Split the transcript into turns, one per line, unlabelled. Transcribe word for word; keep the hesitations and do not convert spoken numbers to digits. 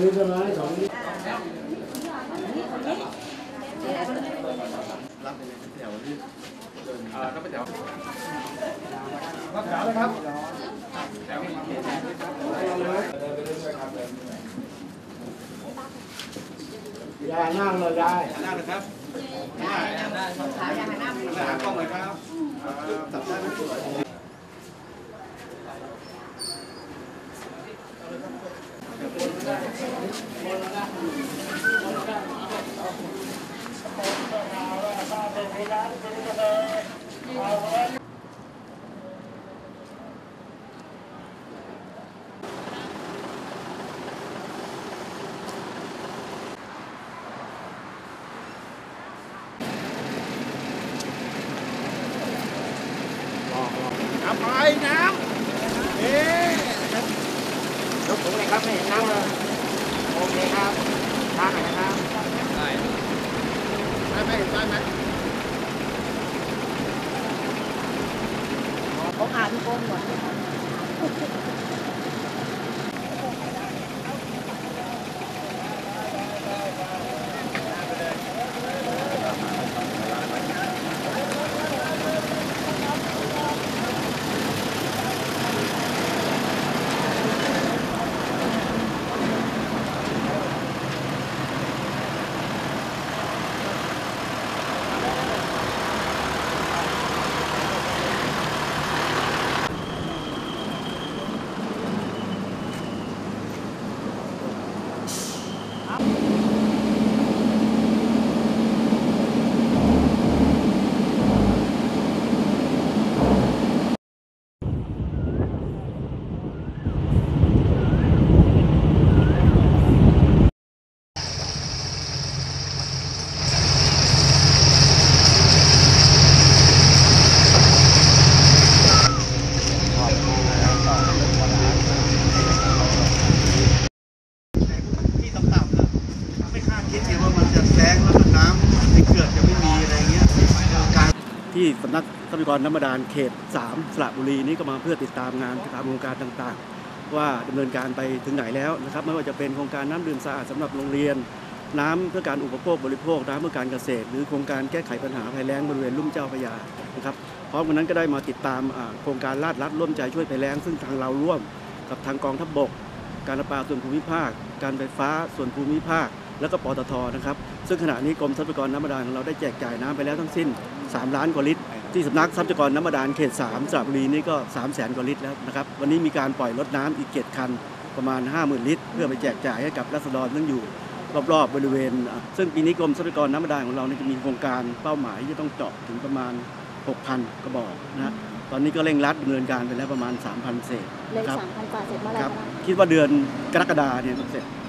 ลิตรไหมสองลิตร
รับไปเลยแถวที่เอ่อรับไปแถว
รับแถวเลยครับ
แถวย
ายนั่งเลยยาย
นั่งเลยครับยายนั่งได้ขายายนั่งหากล้องเลยครับจับได้ไหมน้ำไปน้ำเอ๊ะยกถุงเลยครับไม่เห็นน้ำเลยโอเคครับน้ำหน่อยนะครับได้ได้ไหมได้ไหม
เขาอ่านโกงหมด
ที่สำนักทรัพยากรน้ำบาดาลเขตสามสระบุรีนี้ก็มาเพื่อติดตามงานตามโครงการต่างๆว่าดำเนินการไปถึงไหนแล้วนะครับไม่ว่าจะเป็นโครงการน้ำดื่มสะอาดสำหรับโรงเรียนน้ำเพื่อการอุปโภคบริโภคน้ำเพื่อการเกษตรหรือโครงการแก้ไขปัญหาภัยแล้งบริเวณลุ่มเจ้าพระยานะครับพร้อมกันนั้นก็ได้มาติดตามโครงการลาดรัดร่วมใจช่วยภัยแล้งซึ่งทางเราร่วมกับทางกองทัพบกการประปาส่วนภูมิภาคการไฟฟ้าส่วนภูมิภาคแล้วก็ปตทนะครับซึ่งขณะนี้กรมทรัพยากรน้ำบาดาลของเราได้แจกจ่ายน้ำไปแล้วทั้งสิ้นสามล้านกว่าลิตรที่สำนักทรัพยากรน้ำบาดาลเขตสามสระบุรีนี่ก็สามแสนกว่าลิตรแล้วนะครับวันนี้มีการปล่อยรถน้ำอีกเจ็ดคันประมาณ ห้าหมื่น ลิตรเพื่อไปแจกจ่ายให้กับราษฎรซึ่งอยู่รอบๆบริเวณซึ่งปีนี้กรมทรัพยากรน้ำบาดาลของเราจะมีโครงการเป้าหมายที่ต้องเจาะถึงประมาณ หกพัน กระบอกนะตอนนี้ก็เร่งรัดดำเนินการไปแล้วประมาณ สามพัน เศษ
เลย สามพัน กว่าเสร็จเมื่อไหร่ครับ
คิดว่าเดือนกรกฎาคมเนี่ยเสร็จ